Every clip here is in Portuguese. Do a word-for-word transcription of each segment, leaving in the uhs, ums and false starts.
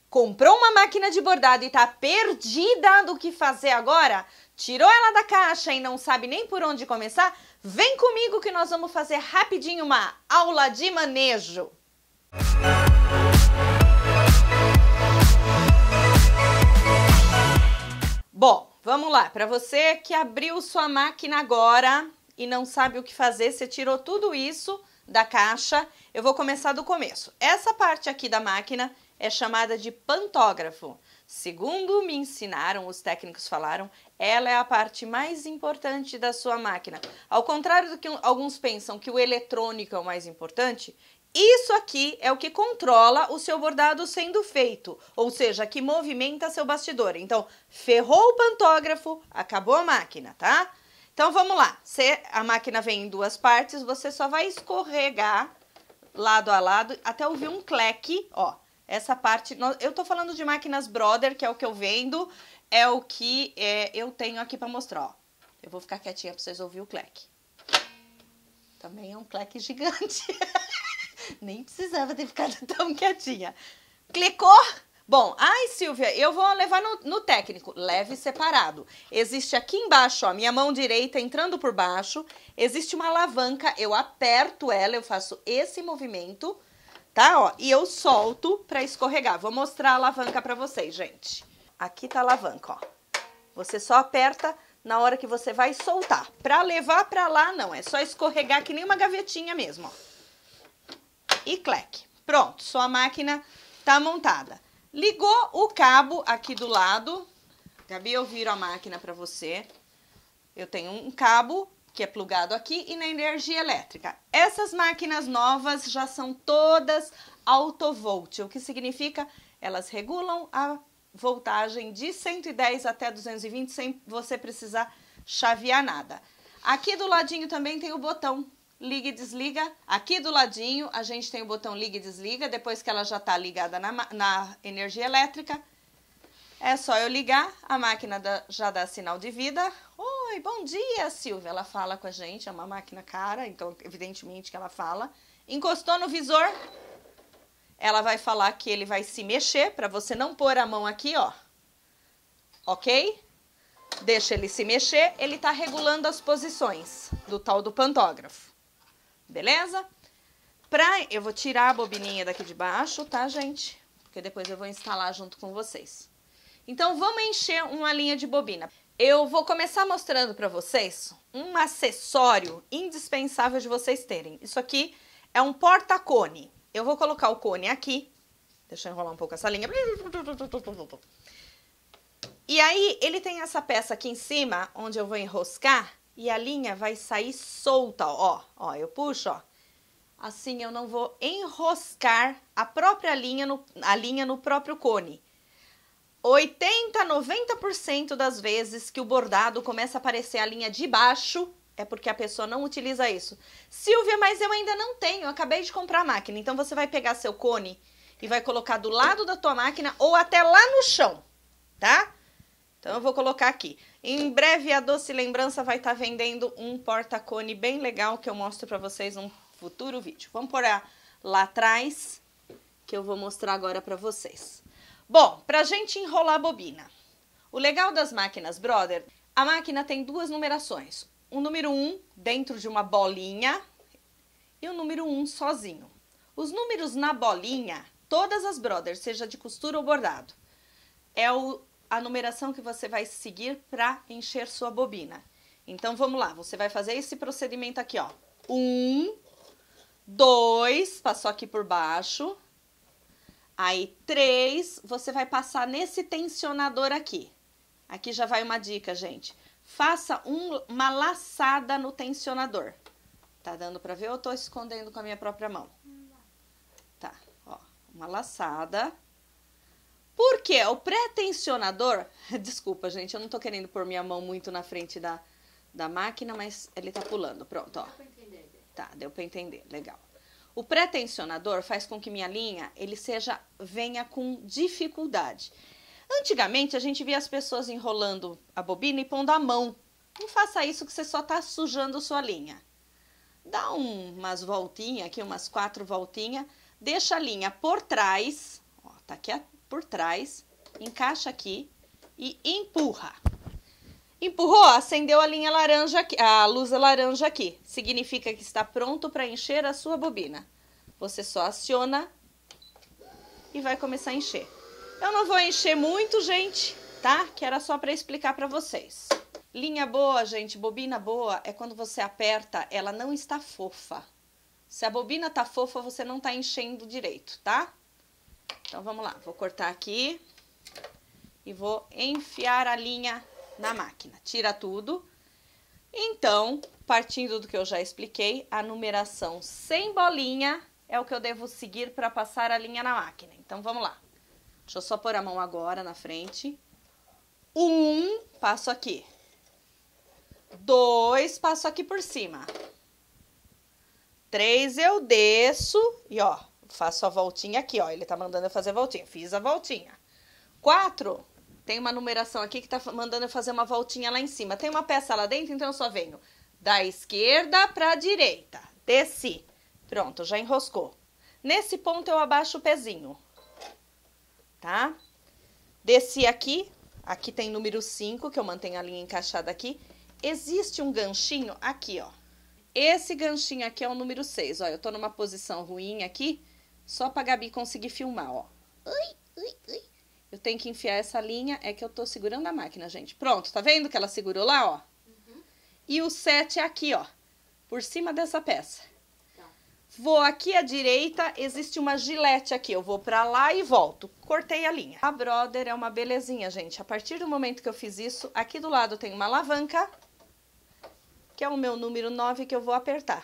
Comprou uma máquina de bordado e tá perdida do que fazer agora? Tirou ela da caixa e não sabe nem por onde começar? Vem comigo que nós vamos fazer rapidinho uma aula de manejo. Bom, vamos lá. Para você que abriu sua máquina agora e não sabe o que fazer, você tirou tudo isso da caixa, eu vou começar do começo. Essa parte aqui da máquina é chamada de pantógrafo. Segundo me ensinaram, os técnicos falaram, ela é a parte mais importante da sua máquina. Ao contrário do que alguns pensam que o eletrônico é o mais importante, isso aqui é o que controla o seu bordado sendo feito, ou seja, que movimenta seu bastidor. Então, ferrou o pantógrafo, acabou a máquina, tá? Então, vamos lá. Se a máquina vem em duas partes, você só vai escorregar lado a lado até ouvir um cleque, ó. Essa parte, eu tô falando de máquinas Brother, que é o que eu vendo, é o que é, eu tenho aqui para mostrar, ó. Eu vou ficar quietinha para vocês ouvirem o cleque. Também é um cleque gigante. Nem precisava ter ficado tão quietinha. Clicou? Bom, ai Silvia, eu vou levar no, no técnico. Leve separado. Existe aqui embaixo, ó, minha mão direita entrando por baixo. Existe uma alavanca, eu aperto ela, eu faço esse movimento, tá? Ó, e eu solto para escorregar. Vou mostrar a alavanca para vocês, gente. Aqui tá a alavanca, ó. Você só aperta na hora que você vai soltar. Para levar para lá, não. É só escorregar que nem uma gavetinha mesmo, ó. E cleque. Pronto, sua máquina tá montada. Ligou o cabo aqui do lado. Gabi, eu viro a máquina para você. Eu tenho um cabo que é plugado aqui e na energia elétrica. Essas máquinas novas já são todas autovolt, o que significa elas regulam a voltagem de cento e dez até duzentos e vinte sem você precisar chavear nada. Aqui do ladinho também tem o botão liga e desliga. Aqui do ladinho a gente tem o botão liga e desliga, depois que ela já está ligada na, na energia elétrica. É só eu ligar, a máquina da, já dá sinal de vida. Oi, bom dia, Silvia. Ela fala com a gente, é uma máquina cara, então evidentemente que ela fala. Encostou no visor, ela vai falar que ele vai se mexer, para você não pôr a mão aqui, ó. Ok? Deixa ele se mexer, ele está regulando as posições do tal do pantógrafo. Beleza? Pra, eu vou tirar a bobininha daqui de baixo, tá, gente? Porque depois eu vou instalar junto com vocês. Então, vamos encher uma linha de bobina. Eu vou começar mostrando para vocês um acessório indispensável de vocês terem. Isso aqui é um porta-cone. Eu vou colocar o cone aqui. Deixa eu enrolar um pouco essa linha. E aí, ele tem essa peça aqui em cima, onde eu vou enroscar. E a linha vai sair solta, ó. Ó, eu puxo, ó. Assim eu não vou enroscar a própria linha no, a linha no próprio cone. oitenta, noventa por cento das vezes que o bordado começa a aparecer a linha de baixo, é porque a pessoa não utiliza isso. Silvia, mas eu ainda não tenho, eu acabei de comprar a máquina. Então você vai pegar seu cone e vai colocar do lado da tua máquina ou até lá no chão, tá? Então eu vou colocar aqui. Em breve a Doce Lembrança vai estar vendendo um porta-cone bem legal que eu mostro para vocês num futuro vídeo. Vamos pôr lá atrás que eu vou mostrar agora para vocês. Bom, pra gente enrolar a bobina. O legal das máquinas Brother, a máquina tem duas numerações. O número um dentro de uma bolinha e o número um sozinho. Os números na bolinha, todas as Brother, seja de costura ou bordado, é o a numeração que você vai seguir para encher sua bobina. Então, vamos lá. Você vai fazer esse procedimento aqui, ó. Um, dois, passou aqui por baixo. Aí, três, você vai passar nesse tensionador aqui. Aqui já vai uma dica, gente. Faça um, uma laçada no tensionador. Tá dando para ver ou eu tô escondendo com a minha própria mão? Tá, ó. Uma laçada. Por quê? O pré-tensionador... Desculpa, gente, eu não tô querendo pôr minha mão muito na frente da, da máquina, mas ele tá pulando. Pronto, ó. Deu pra entender. Tá, deu pra entender. Legal. O pré-tensionador faz com que minha linha, ele seja, venha com dificuldade. Antigamente, a gente via as pessoas enrolando a bobina e pondo a mão. Não faça isso que você só tá sujando sua linha. Dá um, umas voltinhas aqui, umas quatro voltinhas. Deixa a linha por trás. Ó, tá aqui a por trás, encaixa aqui e empurra. Empurrou, acendeu a linha laranja aqui, a luz laranja aqui. Significa que está pronto para encher a sua bobina. Você só aciona e vai começar a encher. Eu não vou encher muito, gente, tá? Que era só para explicar para vocês. Linha boa, gente, bobina boa, é quando você aperta, ela não está fofa. Se a bobina tá fofa, você não tá enchendo direito, tá? Então, vamos lá. Vou cortar aqui e vou enfiar a linha na máquina. Tira tudo. Então, partindo do que eu já expliquei, a numeração sem bolinha é o que eu devo seguir para passar a linha na máquina. Então, vamos lá. Deixa eu só pôr a mão agora na frente. Um, passo aqui. Dois, passo aqui por cima. Três, eu desço e, ó, faço a voltinha aqui, ó. Ele tá mandando eu fazer a voltinha. Fiz a voltinha. Quatro, tem uma numeração aqui que tá mandando eu fazer uma voltinha lá em cima. Tem uma peça lá dentro, então eu só venho da esquerda pra direita. Desci. Pronto, já enroscou. Nesse ponto eu abaixo o pezinho. Tá? Desci aqui. Aqui tem número cinco, que eu mantenho a linha encaixada aqui. Existe um ganchinho aqui, ó. Esse ganchinho aqui é o número seis, ó. Eu tô numa posição ruim aqui, só pra Gabi conseguir filmar, ó. Ui, ui, ui. Eu tenho que enfiar essa linha, é que eu tô segurando a máquina, gente. Pronto, tá vendo que ela segurou lá, ó? Uhum. E o sete é aqui, ó, por cima dessa peça. Tá. Vou aqui à direita, existe uma gilete aqui. Eu vou pra lá e volto. Cortei a linha. A Brother é uma belezinha, gente. A partir do momento que eu fiz isso, aqui do lado tem uma alavanca, que é o meu número nove que eu vou apertar.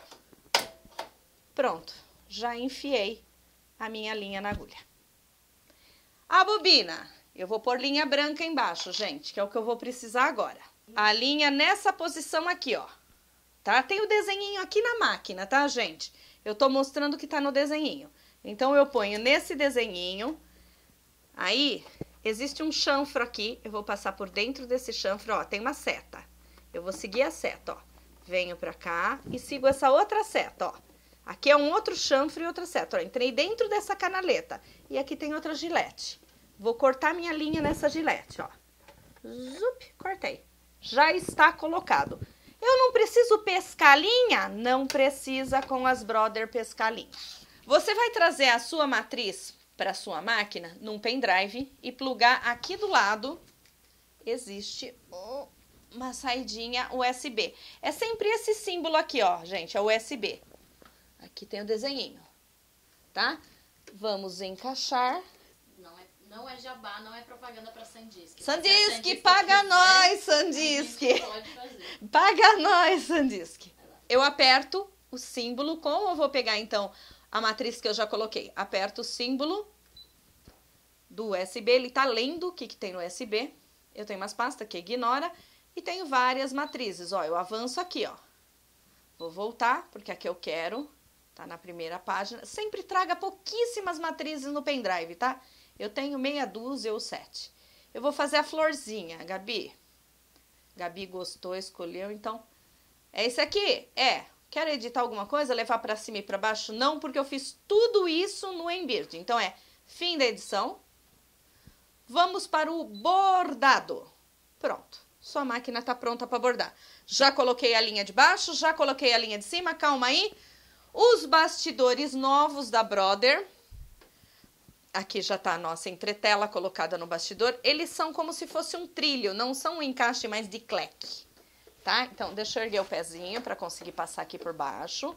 Pronto, já enfiei a minha linha na agulha. A bobina, eu vou pôr linha branca embaixo, gente, que é o que eu vou precisar agora. A linha nessa posição aqui, ó, tá? Tem o desenhinho aqui na máquina, tá, gente? Eu tô mostrando que tá no desenhinho. Então, eu ponho nesse desenhinho, aí, existe um chanfro aqui, eu vou passar por dentro desse chanfro, ó, tem uma seta. Eu vou seguir a seta, ó. Venho pra cá e sigo essa outra seta, ó. Aqui é um outro chanfro e outra seta, ó. Entrei dentro dessa canaleta. E aqui tem outra gilete. Vou cortar minha linha nessa gilete, ó. Zup, cortei. Já está colocado. Eu não preciso pescar a linha? Não precisa com as Brother pescar a linha. Você vai trazer a sua matriz para sua máquina num pendrive e plugar aqui do lado. Existe uma saidinha U S B. É sempre esse símbolo aqui, ó, gente, é o U S B. Aqui tem o desenhinho, tá? Vamos encaixar. Não é, não é jabá, não é propaganda para Sandisk. Sandisk, paga nós, Sandisk. Pode fazer. Paga nós, Sandisk. Eu aperto o símbolo, como eu vou pegar, então, a matriz que eu já coloquei? Aperto o símbolo do U S B, ele tá lendo o que, que tem no U S B. Eu tenho umas pastas que ignora e tenho várias matrizes. Ó, eu avanço aqui, ó. Vou voltar, porque aqui eu quero... Tá na primeira página. Sempre traga pouquíssimas matrizes no pendrive, tá? Eu tenho meia dúzia ou sete. Eu vou fazer a florzinha, Gabi. Gabi gostou, escolheu, então... É esse aqui? É. Quero editar alguma coisa? Levar pra cima e pra baixo? Não, porque eu fiz tudo isso no Embird. Então, é fim da edição. Vamos para o bordado. Pronto. Sua máquina tá pronta para bordar. Já coloquei a linha de baixo, já coloquei a linha de cima. Calma aí. Os bastidores novos da Brother, aqui já tá a nossa entretela colocada no bastidor, eles são como se fosse um trilho, não são um encaixe mais de cleque, tá? Então, deixa eu erguer o pezinho para conseguir passar aqui por baixo.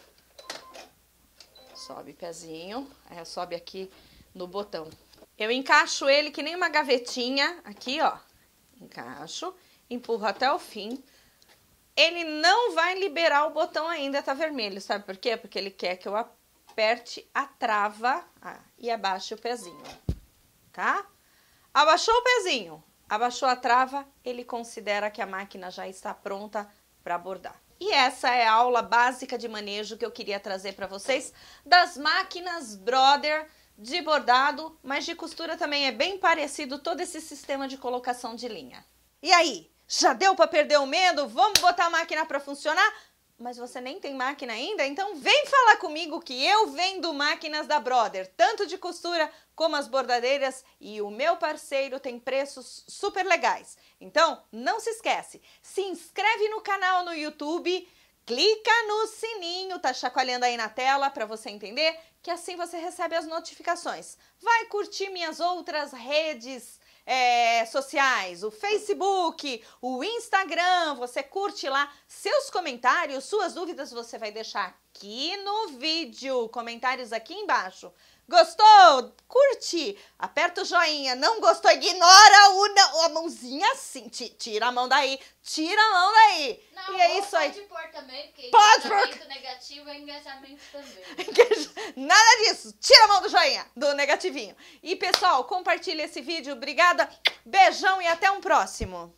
Sobe o pezinho, aí sobe aqui no botão. Eu encaixo ele que nem uma gavetinha, aqui, ó, encaixo, empurro até o fim. Ele não vai liberar o botão ainda, tá vermelho, sabe por quê? Porque ele quer que eu aperte a trava ah, e abaixe o pezinho, tá? Abaixou o pezinho, abaixou a trava, ele considera que a máquina já está pronta para bordar. E essa é a aula básica de manejo que eu queria trazer para vocês das máquinas Brother de bordado, mas de costura também é bem parecido todo esse sistema de colocação de linha. E aí? Já deu para perder o medo? Vamos botar a máquina para funcionar? Mas você nem tem máquina ainda? Então vem falar comigo que eu vendo máquinas da Brother, tanto de costura como as bordadeiras, e o meu parceiro tem preços super legais. Então não se esquece, se inscreve no canal no YouTube, clica no sininho, tá chacoalhando aí na tela para você entender, que assim você recebe as notificações. Vai curtir minhas outras redes É, sociais, o Facebook, o Instagram, você curte lá, seus comentários, suas dúvidas você vai deixar aqui no vídeo, comentários aqui embaixo. Gostou? Curte, aperta o joinha, não gostou, ignora o não, a mãozinha assim, tira a mão daí, tira a mão daí. Não, e é isso aí. Pode pôr também, porque pode engajamento pôr. negativo é engajamento também. Nada disso, tira a mão do joinha, do negativinho. E pessoal, compartilha esse vídeo, obrigada, beijão e até um próximo.